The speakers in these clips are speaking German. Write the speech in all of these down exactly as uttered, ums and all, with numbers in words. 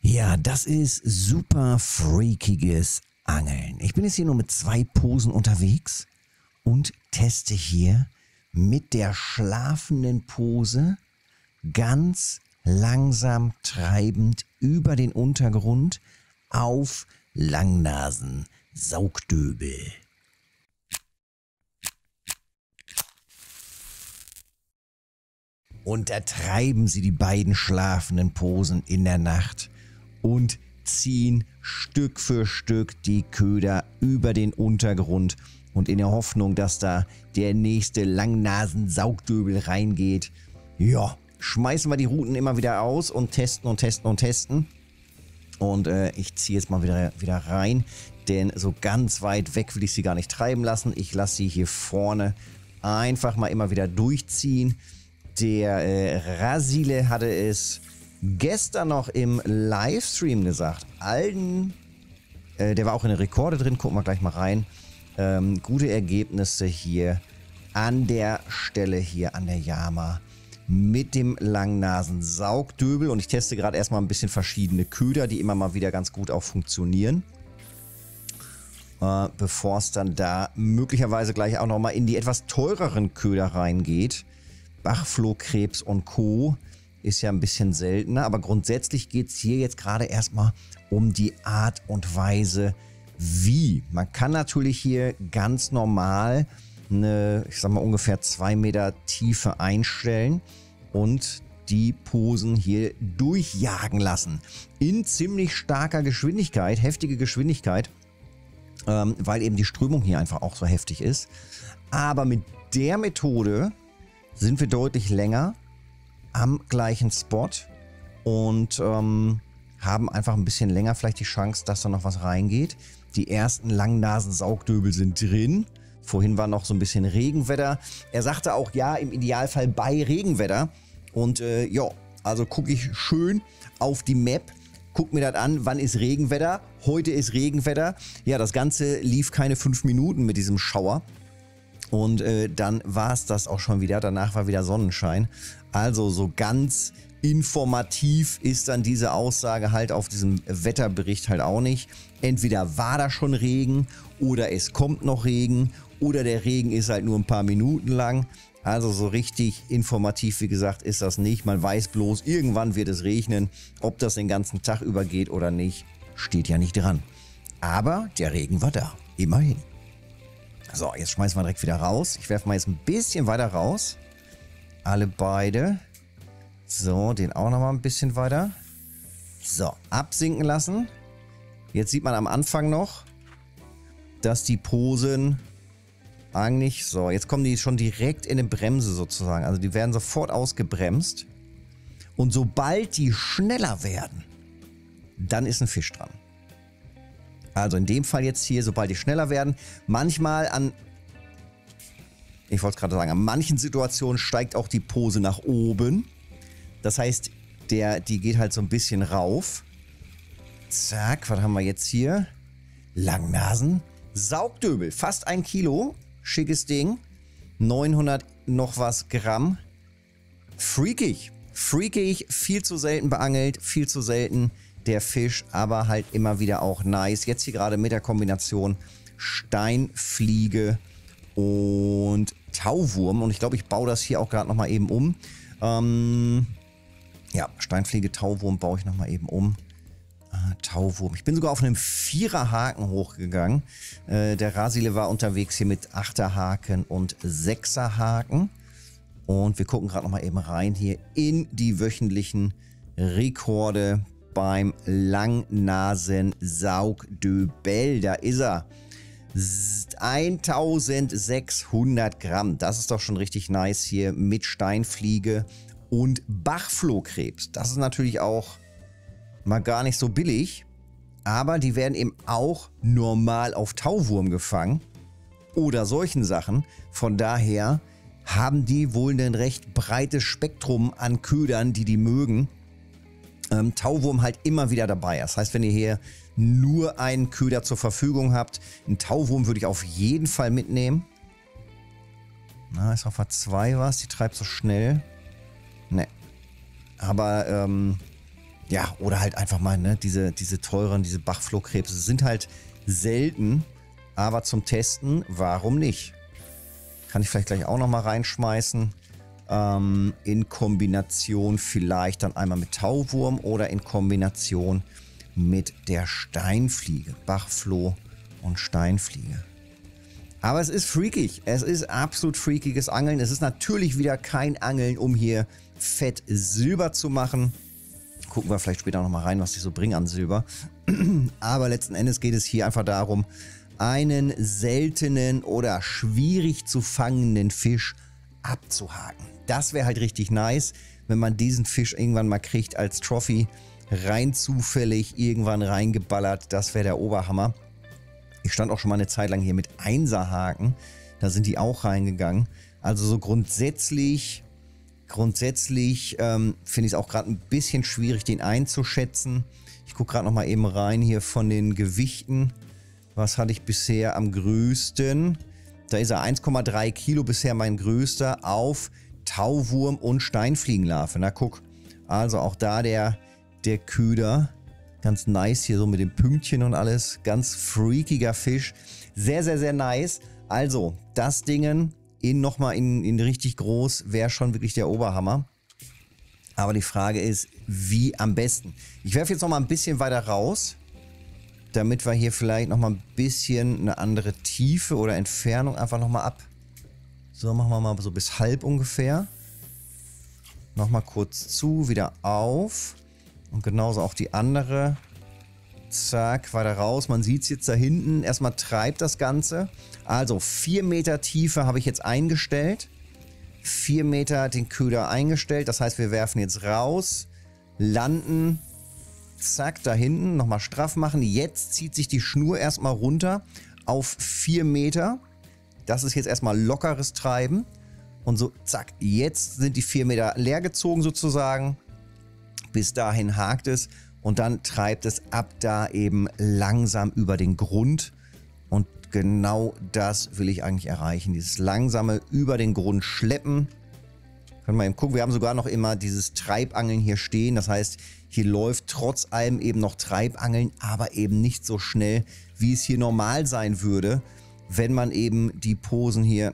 Ja, das ist super freakiges Angeln. Ich bin jetzt hier nur mit zwei Posen unterwegs und teste hier mit der schlafenden Pose ganz langsam treibend über den Untergrund auf Langnasen-Saugdöbel. Und da treiben sie die beiden schlafenden Posen in der Nacht und ziehen Stück für Stück die Köder über den Untergrund und in der Hoffnung, dass da der nächste Langnasen-Saugdöbel reingeht. Ja, schmeißen wir die Routen immer wieder aus und testen und testen und testen. Und äh, ich ziehe jetzt mal wieder, wieder rein, denn so ganz weit weg will ich sie gar nicht treiben lassen. Ich lasse sie hier vorne einfach mal immer wieder durchziehen. Der äh, Rasile hatte es gestern noch im Livestream gesagt. Alden, äh, der war auch in den Rekorde drin, gucken wir gleich mal rein. Ähm, gute Ergebnisse hier an der Stelle hier an der Yama mit dem Langnasen-Saugdöbel. Und ich teste gerade erstmal ein bisschen verschiedene Köder, die immer mal wieder ganz gut auch funktionieren. Äh, bevor es dann da möglicherweise gleich auch nochmal in die etwas teureren Köder reingeht. Bachflohkrebs und Co. ist ja ein bisschen seltener, aber grundsätzlich geht es hier jetzt gerade erstmal um die Art und Weise, wie. Man kann natürlich hier ganz normal eine, ich sag mal, ungefähr zwei Meter Tiefe einstellen und die Posen hier durchjagen lassen. In ziemlich starker Geschwindigkeit, heftige Geschwindigkeit, ähm, weil eben die Strömung hier einfach auch so heftig ist. Aber mit der Methode sind wir deutlich länger am gleichen Spot und ähm, haben einfach ein bisschen länger vielleicht die Chance, dass da noch was reingeht. Die ersten Langnasen-Saugdöbel sind drin. Vorhin war noch so ein bisschen Regenwetter. Er sagte auch, ja, im Idealfall bei Regenwetter. Und äh, ja, also gucke ich schön auf die Map, guck mir das an, wann ist Regenwetter? Heute ist Regenwetter. Ja, das Ganze lief keine fünf Minuten mit diesem Schauer. Und äh, dann war es das auch schon wieder. Danach war wieder Sonnenschein. Also so ganz informativ ist dann diese Aussage halt auf diesem Wetterbericht halt auch nicht. Entweder war da schon Regen oder es kommt noch Regen oder der Regen ist halt nur ein paar Minuten lang. Also so richtig informativ, wie gesagt, ist das nicht. Man weiß bloß, irgendwann wird es regnen. Ob das den ganzen Tag übergeht oder nicht, steht ja nicht dran. Aber der Regen war da, immerhin. So, jetzt schmeißen wir direkt wieder raus. Ich werfe mal jetzt ein bisschen weiter raus. Alle beide. So, den auch nochmal ein bisschen weiter. So, absinken lassen. Jetzt sieht man am Anfang noch, dass die Posen eigentlich... So, jetzt kommen die schon direkt in eine Bremse sozusagen. Also die werden sofort ausgebremst. Und sobald die schneller werden, dann ist ein Fisch dran. Also in dem Fall jetzt hier, sobald die schneller werden, manchmal an, ich wollte es gerade sagen, an manchen Situationen steigt auch die Pose nach oben. Das heißt, der, die geht halt so ein bisschen rauf. Zack, was haben wir jetzt hier? Langnasen, Saugdöbel, fast ein Kilo, schickes Ding, neunhundert noch was Gramm. Freakig, freakig, viel zu selten beangelt, viel zu selten der Fisch, aber halt immer wieder auch nice. Jetzt hier gerade mit der Kombination Steinfliege und Tauwurm. Und ich glaube, ich baue das hier auch gerade nochmal eben um. Ähm, ja, Steinfliege, Tauwurm baue ich nochmal eben um. Äh, Tauwurm. Ich bin sogar auf einem Viererhaken hochgegangen. Äh, der Rasile war unterwegs hier mit Achterhaken und Sechserhaken. Und wir gucken gerade nochmal eben rein hier in die wöchentlichen Rekorde beim Langnasen-Saugdöbel. Da ist er. eintausendsechshundert Gramm. Das ist doch schon richtig nice hier mit Steinfliege und Bachflohkrebs. Das ist natürlich auch mal gar nicht so billig. Aber die werden eben auch normal auf Tauwurm gefangen. Oder solchen Sachen. Von daher haben die wohl ein recht breites Spektrum an Ködern, die die mögen. Ähm, Tauwurm halt immer wieder dabei. Das heißt, wenn ihr hier nur einen Köder zur Verfügung habt, einen Tauwurm würde ich auf jeden Fall mitnehmen. Na, ist auf A zwei was, die treibt so schnell. Ne. Aber ähm, Ja, oder halt einfach mal, ne, diese, diese teuren, diese Bachflohkrebse sind halt selten, aber zum Testen, warum nicht? Kann ich vielleicht gleich auch nochmal reinschmeißen. Ähm, in Kombination vielleicht dann einmal mit Tauwurm oder in Kombination mit der Steinfliege. Bachfloh und Steinfliege. Aber es ist freakig. Es ist absolut freakiges Angeln. Es ist natürlich wieder kein Angeln, um hier fett Silber zu machen. Gucken wir vielleicht später nochmal rein, was die so bringen an Silber. Aber letzten Endes geht es hier einfach darum, einen seltenen oder schwierig zu fangenden Fisch abzuhaken. Das wäre halt richtig nice, wenn man diesen Fisch irgendwann mal kriegt als Trophy, rein zufällig irgendwann reingeballert. Das wäre der Oberhammer. Ich stand auch schon mal eine Zeit lang hier mit Einserhaken. Da sind die auch reingegangen. Also so grundsätzlich... Grundsätzlich ähm, finde ich es auch gerade ein bisschen schwierig, den einzuschätzen. Ich gucke gerade noch mal eben rein hier von den Gewichten. Was hatte ich bisher am größten? Da ist er eins Komma drei Kilo bisher mein größter auf Tauwurm und Steinfliegenlarve. Na guck, also auch da der, der Köder. Ganz nice hier so mit dem Pünktchen und alles. Ganz freakiger Fisch. Sehr, sehr, sehr nice. Also das Dingen... In nochmal in, in richtig groß wäre schon wirklich der Oberhammer. Aber die Frage ist, wie am besten. Ich werfe jetzt nochmal ein bisschen weiter raus, damit wir hier vielleicht nochmal ein bisschen eine andere Tiefe oder Entfernung einfach nochmal ab. So, machen wir mal so bis halb ungefähr. Nochmal kurz zu, wieder auf. Und genauso auch die andere. Zack, weiter raus. Man sieht es jetzt da hinten. Erstmal treibt das Ganze. Also vier Meter Tiefe habe ich jetzt eingestellt. vier Meter den Köder eingestellt. Das heißt, wir werfen jetzt raus, landen. Zack, da hinten. Nochmal straff machen. Jetzt zieht sich die Schnur erstmal runter auf vier Meter. Das ist jetzt erstmal lockeres Treiben. Und so, zack, jetzt sind die vier Meter leer gezogen sozusagen. Bis dahin hakt es. Und dann treibt es ab da eben langsam über den Grund. Und genau das will ich eigentlich erreichen. Dieses langsame über den Grund schleppen. Können wir eben gucken. Wir haben sogar noch immer dieses Treibangeln hier stehen. Das heißt, hier läuft trotz allem eben noch Treibangeln, aber eben nicht so schnell, wie es hier normal sein würde, wenn man eben die Posen hier...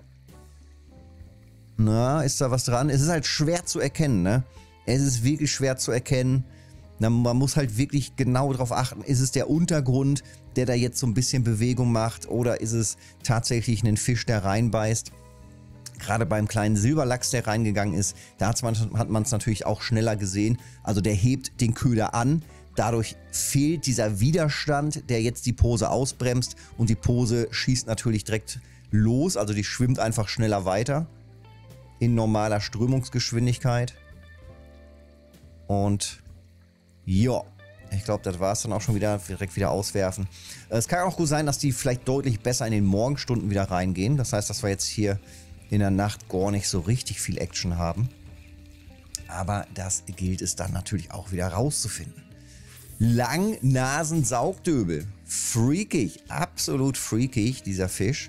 Na, ist da was dran? Es ist halt schwer zu erkennen, ne? Es ist wirklich schwer zu erkennen. Na, man muss halt wirklich genau darauf achten, ist es der Untergrund, der da jetzt so ein bisschen Bewegung macht, oder ist es tatsächlich ein Fisch, der reinbeißt. Gerade beim kleinen Silberlachs, der reingegangen ist, da hat man es natürlich auch schneller gesehen. Also der hebt den Köder an, dadurch fehlt dieser Widerstand, der jetzt die Pose ausbremst, und die Pose schießt natürlich direkt los, also die schwimmt einfach schneller weiter in normaler Strömungsgeschwindigkeit. Und ja, ich glaube, das war es dann auch schon wieder. Direkt wieder auswerfen. Es kann auch gut sein, dass die vielleicht deutlich besser in den Morgenstunden wieder reingehen. Das heißt, dass wir jetzt hier in der Nacht gar nicht so richtig viel Action haben. Aber das gilt es dann natürlich auch wieder rauszufinden. Langnasen-Saugdöbel. Freakig, absolut freakig, dieser Fisch.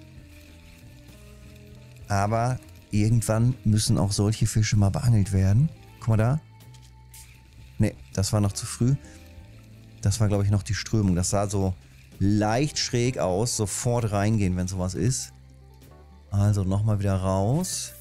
Aber irgendwann müssen auch solche Fische mal beangelt werden. Guck mal da. Ne, das war noch zu früh. Das war, glaube ich, noch die Strömung. Das sah so leicht schräg aus. Sofort reingehen, wenn sowas ist. Also nochmal wieder raus.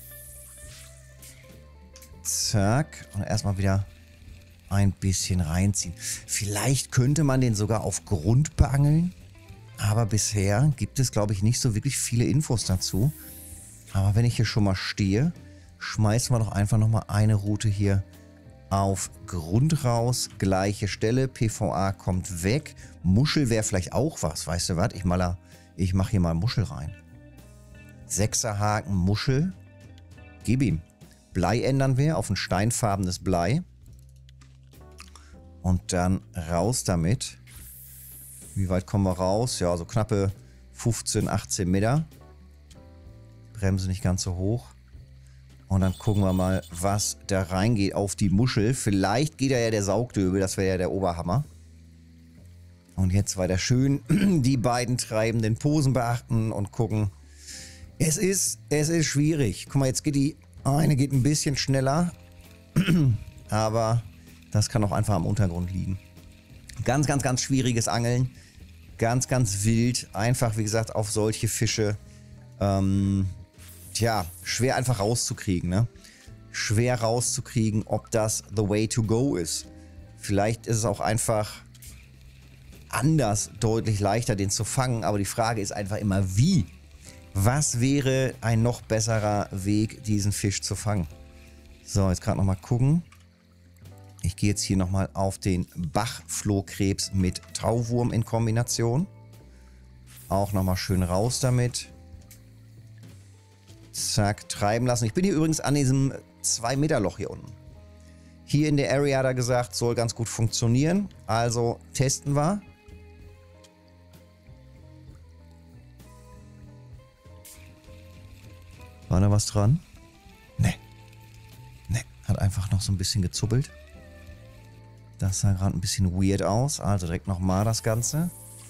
Zack. Und erstmal wieder ein bisschen reinziehen. Vielleicht könnte man den sogar auf Grund beangeln. Aber bisher gibt es, glaube ich, nicht so wirklich viele Infos dazu. Aber wenn ich hier schon mal stehe, schmeißen wir doch einfach nochmal eine Route hier auf Grund raus. Gleiche Stelle. P V A kommt weg. Muschel wäre vielleicht auch was. Weißt du was? Ich, ich mache hier mal Muschel rein. Sechserhaken Muschel. Gib ihm. Blei ändern wir auf ein steinfarbenes Blei. Und dann raus damit. Wie weit kommen wir raus? Ja, so knappe fünfzehn, achtzehn Meter. Bremse nicht ganz so hoch. Und dann gucken wir mal, was da reingeht auf die Muschel. Vielleicht geht da ja der Saugdöbel, das wäre ja der Oberhammer. Und jetzt weiter schön die beiden treibenden Posen beachten und gucken. Es ist, es ist schwierig. Guck mal, jetzt geht die eine geht ein bisschen schneller. Aber Das kann auch einfach am Untergrund liegen. Ganz, ganz, ganz schwieriges Angeln. Ganz, ganz wild. Einfach, wie gesagt, auf solche Fische. Ähm, tja, schwer einfach rauszukriegen, ne? Schwer rauszukriegen, ob das the way to go ist. Vielleicht ist es auch einfach anders, deutlich leichter, den zu fangen. Aber die Frage ist einfach immer, wie? Was wäre ein noch besserer Weg, diesen Fisch zu fangen? So, jetzt gerade nochmal gucken. Ich gehe jetzt hier nochmal auf den Bachflohkrebs mit Tauwurm in Kombination. Auch nochmal schön raus damit. Zack, treiben lassen. Ich bin hier übrigens an diesem zwei Meter Loch hier unten. Hier in der Area hat er gesagt, soll ganz gut funktionieren. Also testen wir. War da was dran? Ne. Ne, hat einfach noch so ein bisschen gezuppelt. Das sah gerade ein bisschen weird aus. Also direkt nochmal das Ganze.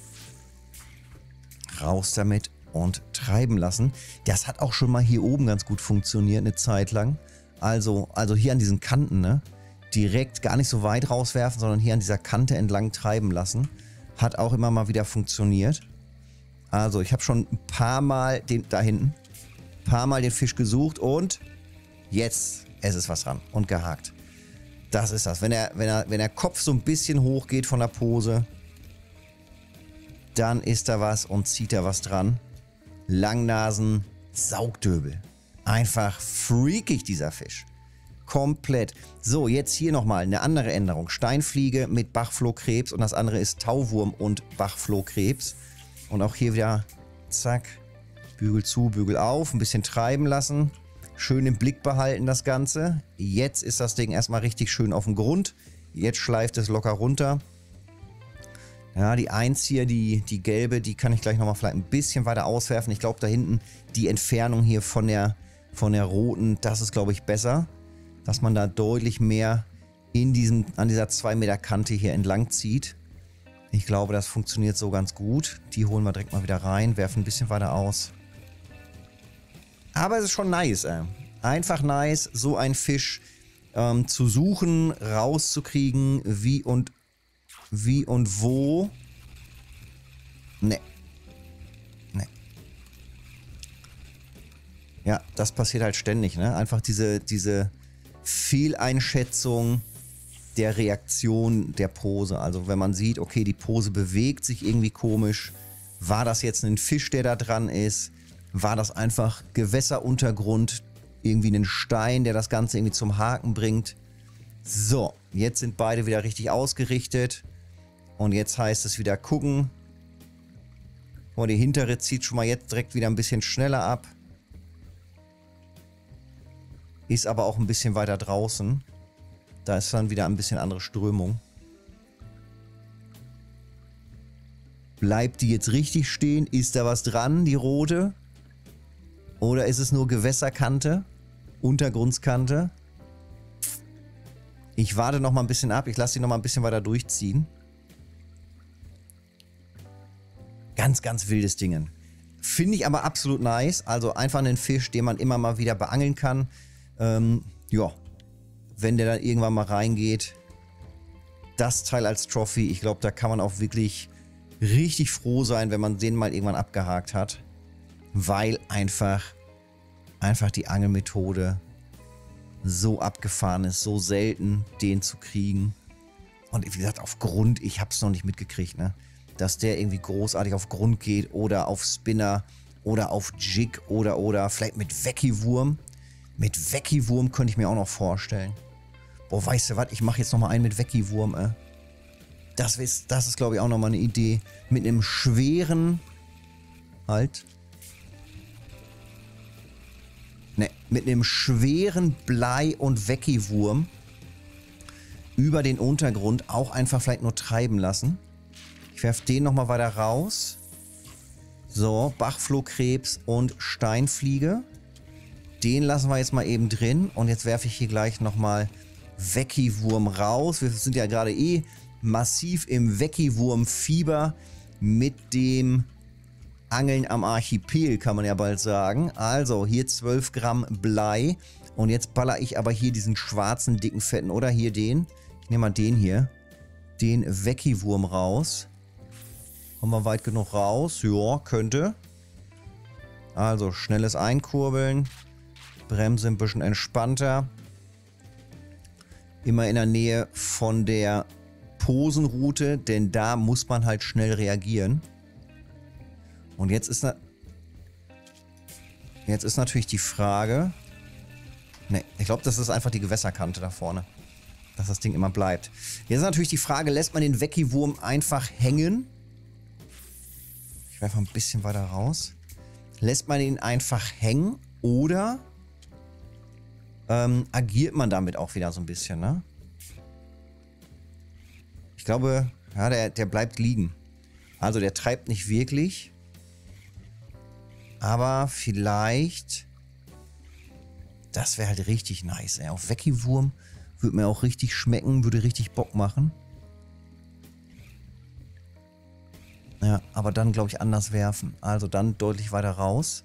Raus damit und treiben lassen. Das hat auch schon mal hier oben ganz gut funktioniert, eine Zeit lang. Also, also hier an diesen Kanten, ne? Direkt gar nicht so weit rauswerfen, sondern hier an dieser Kante entlang treiben lassen. Hat auch immer mal wieder funktioniert. Also ich habe schon ein paar Mal den, da hinten, ein paar Mal den Fisch gesucht und jetzt, es ist was dran und gehakt. Das ist das. Wenn er, wenn er, wenn der Kopf so ein bisschen hoch geht von der Pose, dann ist da was und zieht da was dran. Langnasen, Saugdöbel. Einfach freakig, dieser Fisch. Komplett. So, jetzt hier nochmal eine andere Änderung. Steinfliege mit Bachflohkrebs und das andere ist Tauwurm und Bachflohkrebs. Und auch hier wieder, zack, Bügel zu, Bügel auf, ein bisschen treiben lassen. Schön im Blick behalten das Ganze. Jetzt ist das Ding erstmal richtig schön auf dem Grund. Jetzt schleift es locker runter. Ja, die eins hier, die, die gelbe, die kann ich gleich nochmal vielleicht ein bisschen weiter auswerfen. Ich glaube, da hinten die Entfernung hier von der, von der roten, das ist, glaube ich, besser. Dass man da deutlich mehr in diesem, an dieser zwei Meter Kante hier entlang zieht. Ich glaube, das funktioniert so ganz gut. Die holen wir direkt mal wieder rein, werfen ein bisschen weiter aus. Aber es ist schon nice, ey. Einfach nice, so einen Fisch ähm, zu suchen, rauszukriegen, wie und wie und wo. Ne. Ne. Ja, das passiert halt ständig, ne? Einfach diese, diese Fehleinschätzung der Reaktion der Pose. Also wenn man sieht, okay, die Pose bewegt sich irgendwie komisch. War das jetzt ein Fisch, der da dran ist? War das einfach Gewässeruntergrund? Irgendwie ein Stein, der das Ganze irgendwie zum Haken bringt? So, jetzt sind beide wieder richtig ausgerichtet. Und jetzt heißt es wieder gucken. Oh, die hintere zieht schon mal jetzt direkt wieder ein bisschen schneller ab. Ist aber auch ein bisschen weiter draußen. Da ist dann wieder ein bisschen andere Strömung. Bleibt die jetzt richtig stehen? Ist da was dran, die rote? Oder ist es nur Gewässerkante? Untergrundskante? Ich warte noch mal ein bisschen ab. Ich lasse sie noch mal ein bisschen weiter durchziehen. Ganz, ganz wildes Ding. Finde ich aber absolut nice. Also einfach einen Fisch, den man immer mal wieder beangeln kann. Ähm, ja, wenn der dann irgendwann mal reingeht. Das Teil als Trophy, ich glaube, da kann man auch wirklich richtig froh sein, wenn man den mal irgendwann abgehakt hat. Weil einfach, einfach die Angelmethode so abgefahren ist, so selten, den zu kriegen. Und wie gesagt, auf Grund, ich habe es noch nicht mitgekriegt, ne? Dass der irgendwie großartig auf Grund geht oder auf Spinner oder auf Jig oder oder vielleicht mit Weckiwurm. Mit Weckiwurm könnte ich mir auch noch vorstellen. Boah, weißt du was, ich mache jetzt noch mal einen mit Weckiwurm, äh. Das ist, das ist glaube ich auch noch mal eine Idee. Mit einem schweren, halt, ne, mit einem schweren Blei- und Weckiwurm über den Untergrund auch einfach vielleicht nur treiben lassen. Ich werfe den nochmal weiter raus. So, Bachflohkrebs und Steinfliege. Den lassen wir jetzt mal eben drin. Und jetzt werfe ich hier gleich nochmal Weckiwurm raus. Wir sind ja gerade eh massiv im Weckiwurm-Fieber mit dem Angeln am Archipel, kann man ja bald sagen. Also hier zwölf Gramm Blei. Und jetzt baller ich aber hier diesen schwarzen, dicken, fetten, oder hier den. Ich nehme mal den hier. Den Wecki-Wurm raus. Kommen wir weit genug raus? Ja, könnte. Also schnelles Einkurbeln. Bremse ein bisschen entspannter. Immer in der Nähe von der Posenroute, denn da muss man halt schnell reagieren. Und jetzt ist, na jetzt ist natürlich die Frage... Ne, ich glaube, das ist einfach die Gewässerkante da vorne. Dass das Ding immer bleibt. Jetzt ist natürlich die Frage, lässt man den Wecki-Wurm einfach hängen? Ich werfe mal ein bisschen weiter raus. Lässt man ihn einfach hängen oder ähm, agiert man damit auch wieder so ein bisschen, ne? Ich glaube, ja, der, der bleibt liegen. Also der treibt nicht wirklich. Aber vielleicht... Das wäre halt richtig nice, ey. Auf Wecki-Wurm würde mir auch richtig schmecken, würde richtig Bock machen. Ja, aber dann, glaube ich, anders werfen. Also dann deutlich weiter raus.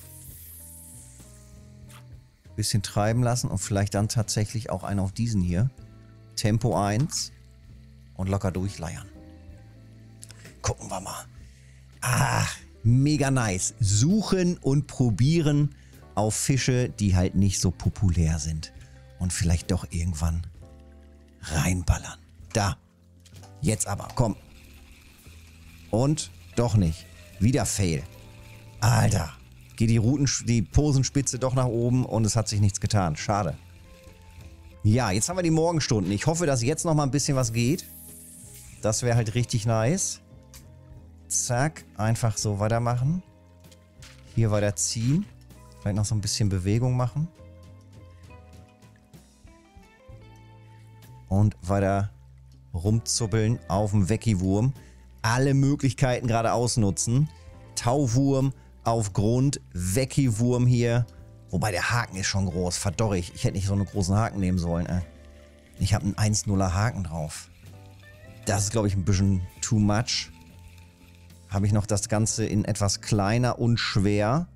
Bisschen treiben lassen und vielleicht dann tatsächlich auch einen auf diesen hier. Tempo eins. Und locker durchleiern. Gucken wir mal. Ah, mega nice. Suchen und probieren auf Fische, die halt nicht so populär sind. Und vielleicht doch irgendwann reinballern. Da. Jetzt aber, komm. Und doch nicht. Wieder Fail. Alter. Geht die Ruten, die Posenspitze doch nach oben und es hat sich nichts getan. Schade. Ja, jetzt haben wir die Morgenstunden. Ich hoffe, dass jetzt noch mal ein bisschen was geht. Das wäre halt richtig nice. Zack. Einfach so weitermachen. Hier weiter ziehen. Vielleicht noch so ein bisschen Bewegung machen. Und weiter rumzuppeln auf dem Wecki-Wurm. Alle Möglichkeiten gerade ausnutzen. Tauwurm auf Grund, Wecki-Wurm hier. Wobei der Haken ist schon groß. Verdorrig. Ich hätte nicht so einen großen Haken nehmen sollen. Äh. Ich habe einen eins nuller Haken drauf. Das ist, glaube ich, ein bisschen too much. Habe ich noch das Ganze in etwas kleiner und schwer.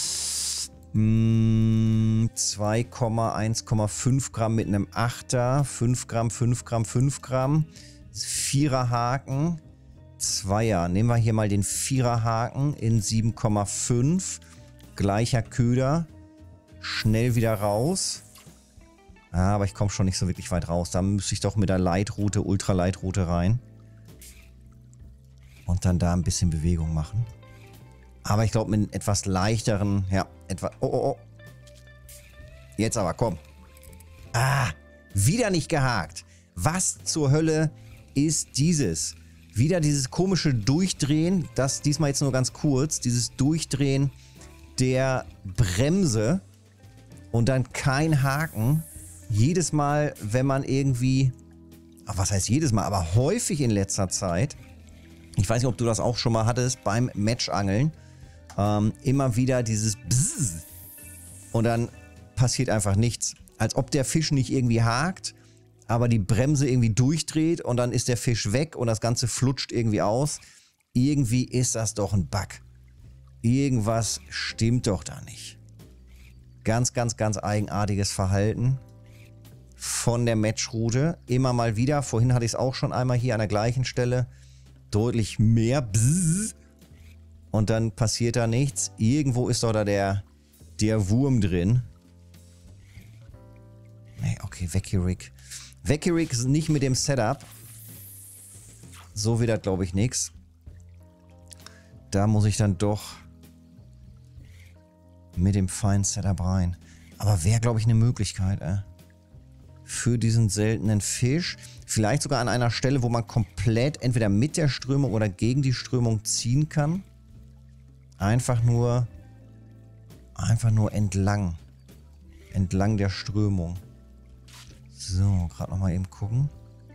zwei Komma eins Komma fünf Gramm mit einem Achter. fünf Gramm, fünf Gramm, fünf Gramm. Vierer Haken. Zweier. Nehmen wir hier mal den Vierer Haken in sieben Komma fünf. Gleicher Köder. Schnell wieder raus. Ah, aber ich komme schon nicht so wirklich weit raus. Da müsste ich doch mit der Leitroute, Ultraleitroute rein. Und dann da ein bisschen Bewegung machen. Aber ich glaube, mit etwas leichteren, ja, etwa, oh, oh, oh. Jetzt aber, komm. Ah, wieder nicht gehakt. Was zur Hölle ist dieses? Wieder dieses komische Durchdrehen, das diesmal jetzt nur ganz kurz, dieses Durchdrehen der Bremse und dann kein Haken. Jedes Mal, wenn man irgendwie, ach, was heißt jedes Mal, aber häufig in letzter Zeit, ich weiß nicht, ob du das auch schon mal hattest, beim Matchangeln, ähm, immer wieder dieses Bzzz und dann passiert einfach nichts. Als ob der Fisch nicht irgendwie hakt, aber die Bremse irgendwie durchdreht und dann ist der Fisch weg und das Ganze flutscht irgendwie aus. Irgendwie ist das doch ein Bug. Irgendwas stimmt doch da nicht. Ganz, ganz, ganz eigenartiges Verhalten von der Matchroute. Immer mal wieder, vorhin hatte ich es auch schon einmal hier an der gleichen Stelle, deutlich mehr Bzzz. Und dann passiert da nichts. Irgendwo ist doch da der, der Wurm drin. Nee, okay, Wecki-Rig. Wecki-Rig ist nicht mit dem Setup. So wird das, glaube ich, nichts. Da muss ich dann doch mit dem feinen Setup rein. Aber wäre, glaube ich, eine Möglichkeit, äh, für diesen seltenen Fisch. Vielleicht sogar an einer Stelle, wo man komplett entweder mit der Strömung oder gegen die Strömung ziehen kann. Einfach nur, einfach nur entlang. Entlang der Strömung. So, gerade nochmal eben gucken.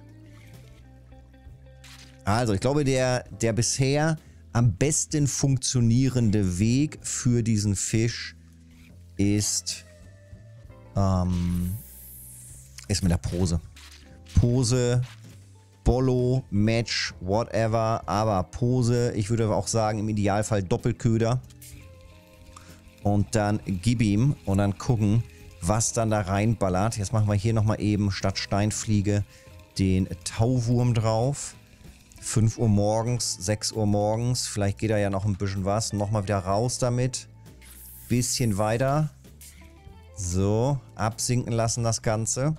Also, ich glaube, der, der bisher am besten funktionierende Weg für diesen Fisch ist, ähm, ist mit der Pose. Pose, Bollo, Match, whatever, aber Pose, ich würde auch sagen, im Idealfall Doppelköder. Und dann gib ihm und dann gucken, was dann da reinballert. Jetzt machen wir hier nochmal eben statt Steinfliege den Tauwurm drauf. fünf Uhr morgens, sechs Uhr morgens. Vielleicht geht da ja noch ein bisschen was. Nochmal wieder raus damit. Bisschen weiter. So, absinken lassen das Ganze.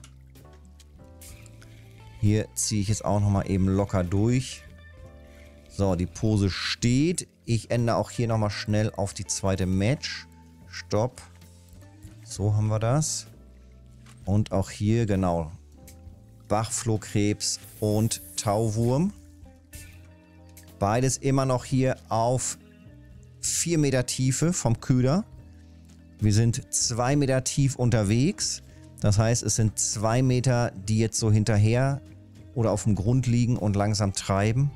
Hier ziehe ich jetzt auch nochmal eben locker durch. So, die Pose steht. Ich ändere auch hier nochmal schnell auf die zweite Match. Stopp. So haben wir das. Und auch hier, genau. Bachflohkrebs und Tauwurm. Beides immer noch hier auf vier Meter Tiefe vom Köder. Wir sind zwei Meter tief unterwegs. Das heißt, es sind zwei Meter, die jetzt so hinterher oder auf dem Grund liegen und langsam treiben.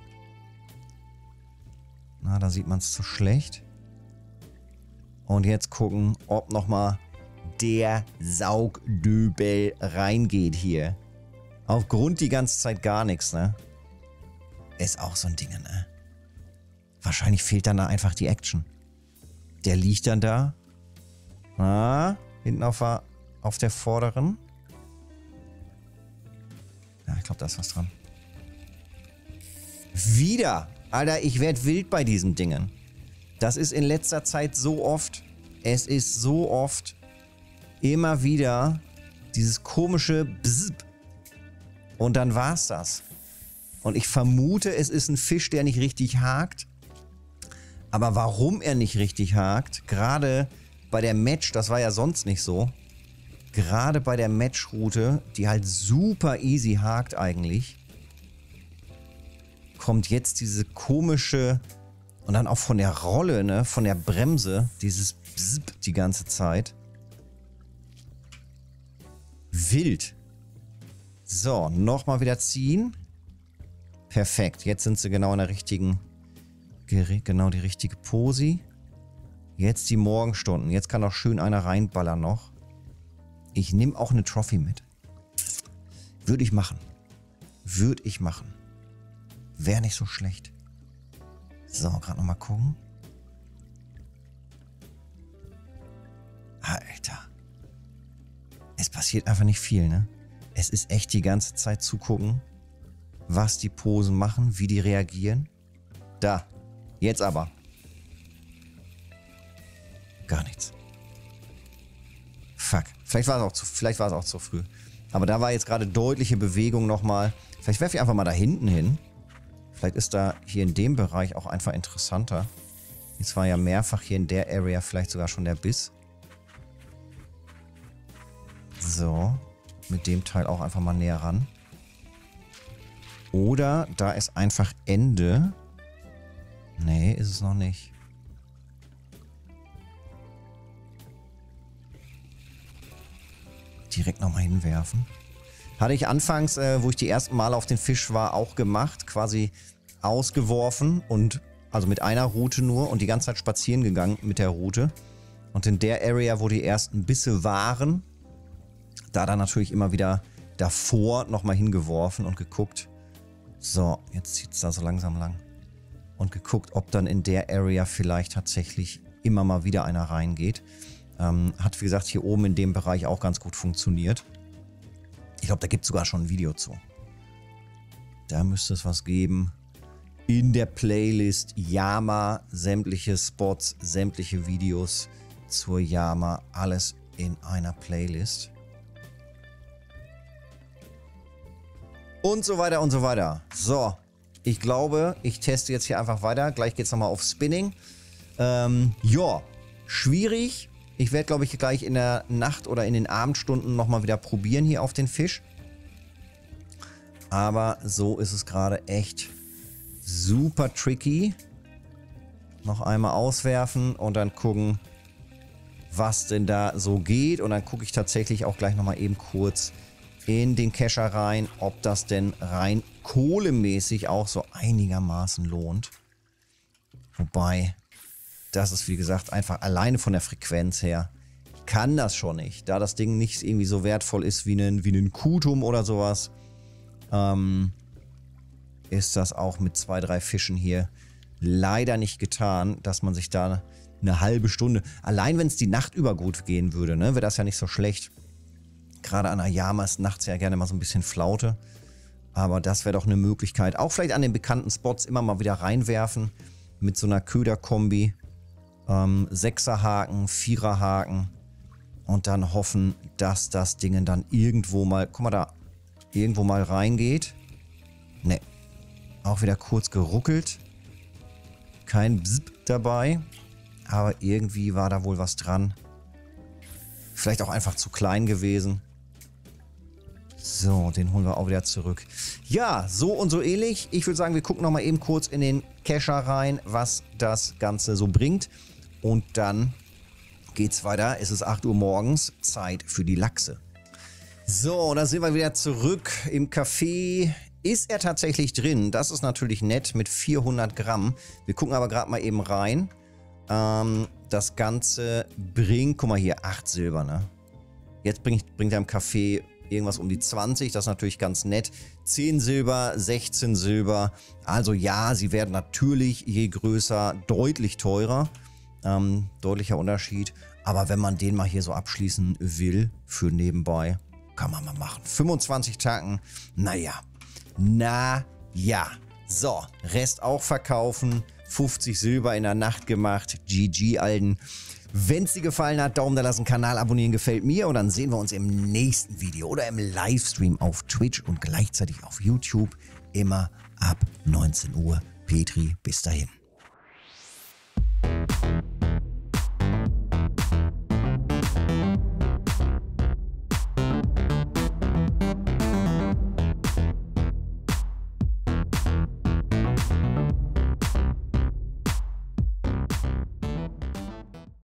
Na, da sieht man es zu schlecht. Und jetzt gucken, ob nochmal der Saugdöbel reingeht hier. Auf Grund die ganze Zeit gar nichts, ne? Ist auch so ein Ding, ne? Wahrscheinlich fehlt dann da einfach die Action. Der liegt dann da. Ah, hinten auf der, auf der vorderen. Ja, ich glaube, da ist was dran. Wieder! Alter, ich werde wild bei diesen Dingen. Das ist in letzter Zeit so oft. Es ist so oft immer wieder dieses komische Bzzp. Und dann war's das. Und ich vermute, es ist ein Fisch, der nicht richtig hakt. Aber warum er nicht richtig hakt, gerade bei der Match, das war ja sonst nicht so, gerade bei der Matchroute, die halt super easy hakt eigentlich, kommt jetzt diese komische, und dann auch von der Rolle, ne, von der Bremse, dieses Bzzp die ganze Zeit. Wild. So, nochmal wieder ziehen. Perfekt, jetzt sind sie genau in der richtigen, genau die richtige Posi. Jetzt die Morgenstunden. Jetzt kann auch schön einer reinballern noch. Ich nehme auch eine Trophy mit. Würde ich machen. Würde ich machen. Wäre nicht so schlecht. So, gerade nochmal gucken. Alter. Es passiert einfach nicht viel, ne? Es ist echt die ganze Zeit zugucken, was die Posen machen, wie die reagieren. Da. Jetzt aber. Gar nichts. Fuck. Vielleicht war es auch zu, vielleicht war es auch zu früh. Aber da war jetzt gerade deutliche Bewegung nochmal. Vielleicht werfe ich einfach mal da hinten hin. Vielleicht ist da hier in dem Bereich auch einfach interessanter. Jetzt war ja mehrfach hier in der Area vielleicht sogar schon der Biss. So. Mit dem Teil auch einfach mal näher ran. Oder da ist einfach Ende. Nee, ist es noch nicht. Direkt nochmal hinwerfen. Hatte ich anfangs, äh, wo ich die ersten Male auf den Fisch war, auch gemacht. Quasi ausgeworfen und also mit einer Route nur und die ganze Zeit spazieren gegangen mit der Route. Und in der Area, wo die ersten Bisse waren, da dann natürlich immer wieder davor nochmal hingeworfen und geguckt. So, jetzt zieht es da so langsam lang. Und geguckt, ob dann in der Area vielleicht tatsächlich immer mal wieder einer reingeht. Ähm, hat, wie gesagt, hier oben in dem Bereich auch ganz gut funktioniert. Ich glaube, da gibt es sogar schon ein Video zu. Da müsste es was geben. In der Playlist Yama, sämtliche Spots, sämtliche Videos zur Yama. Alles in einer Playlist. Und so weiter und so weiter. So, ich glaube, ich teste jetzt hier einfach weiter. Gleich geht es nochmal auf Spinning. Ähm, ja, schwierig. Ich werde, glaube ich, gleich in der Nacht oder in den Abendstunden nochmal wieder probieren hier auf den Fisch. Aber so ist es gerade echt super tricky. Noch einmal auswerfen und dann gucken, was denn da so geht. Und dann gucke ich tatsächlich auch gleich nochmal eben kurz in den Kescher rein, ob das denn rein kohlemäßig auch so einigermaßen lohnt. Wobei, das ist wie gesagt einfach alleine von der Frequenz her, kann das schon nicht. Da das Ding nicht irgendwie so wertvoll ist wie ein, wie ein Kutum oder sowas, ähm, ist das auch mit zwei, drei Fischen hier leider nicht getan, dass man sich da eine halbe Stunde, allein wenn es die Nacht über gut gehen würde, ne, wäre das ja nicht so schlecht. Gerade an der Yama ist nachts ja gerne mal so ein bisschen Flaute. Aber das wäre doch eine Möglichkeit. Auch vielleicht an den bekannten Spots immer mal wieder reinwerfen. Mit so einer Köderkombi. Ähm, Sechserhaken, Viererhaken. Und dann hoffen, dass das Ding dann irgendwo mal, guck mal da, irgendwo mal reingeht. Ne. Auch wieder kurz geruckelt. Kein Bzp dabei. Aber irgendwie war da wohl was dran. Vielleicht auch einfach zu klein gewesen. So, den holen wir auch wieder zurück. Ja, so und so ähnlich. Ich würde sagen, wir gucken nochmal eben kurz in den Kescher rein, was das Ganze so bringt. Und dann geht's weiter. Es ist acht Uhr morgens. Zeit für die Lachse. So, da sind wir wieder zurück im Café. Ist er tatsächlich drin? Das ist natürlich nett mit vierhundert Gramm. Wir gucken aber gerade mal eben rein. Ähm, das Ganze bringt, guck mal hier, acht Silber, ne? Jetzt bringt, bringt er im Café irgendwas um die zwanzig, das ist natürlich ganz nett. zehn Silber, sechzehn Silber. Also ja, sie werden natürlich je größer deutlich teurer. Ähm, deutlicher Unterschied. Aber wenn man den mal hier so abschließen will, für nebenbei, kann man mal machen. fünfundzwanzig Tacken, naja. Naja. So, Rest auch verkaufen. fünfzig Silber in der Nacht gemacht. G G, Alten. Wenn es dir gefallen hat, Daumen da lassen, Kanal abonnieren, gefällt mir. Und dann sehen wir uns im nächsten Video oder im Livestream auf Twitch und gleichzeitig auf YouTube. Immer ab neunzehn Uhr. Petri, bis dahin.